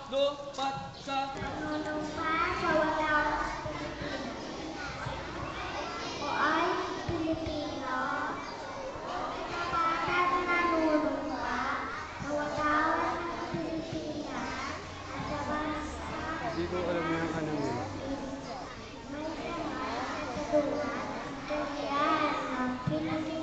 lupat sa Nanunumpa sa walang o ay Pilipino. Kapatid nanunumpa sa walang Pilipinas at sa bansa Hindi ko alam yung anong yun. may sama sa tulad, ganyan ng Pilipinas.